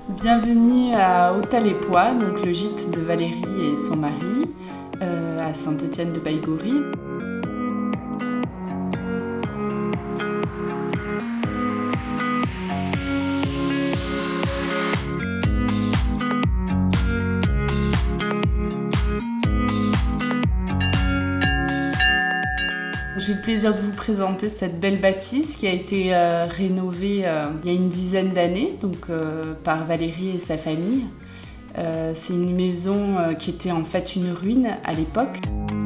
Bienvenue à Hauts-Thalépoix, donc le gîte de Valérie et son mari, à Saint-Étienne-de-Baïgorry. J'ai le plaisir de vous présenter cette belle bâtisse qui a été rénovée il y a une dizaine d'années par Valérie et sa famille. C'est une maison qui était en fait une ruine à l'époque.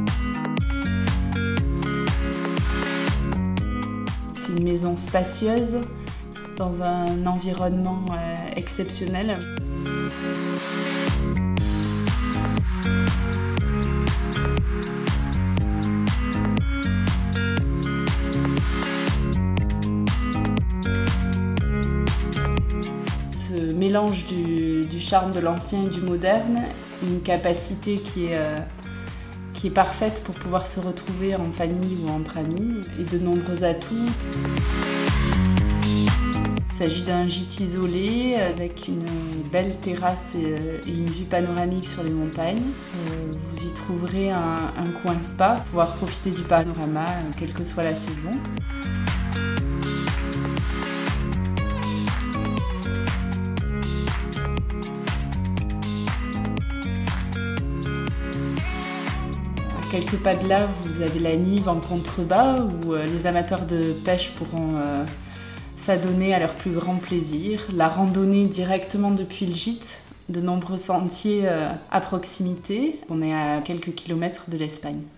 C'est une maison spacieuse dans un environnement exceptionnel. Ce mélange du charme de l'ancien et du moderne, une capacité qui est parfaite pour pouvoir se retrouver en famille ou entre amis, et de nombreux atouts. Il s'agit d'un gîte isolé avec une belle terrasse et une vue panoramique sur les montagnes. Vous y trouverez un coin spa pour pouvoir profiter du panorama quelle que soit la saison. À quelques pas de là, vous avez la Nive en contrebas où les amateurs de pêche pourront s'adonner à leur plus grand plaisir. La randonnée directement depuis le gîte, de nombreux sentiers à proximité. On est à quelques kilomètres de l'Espagne.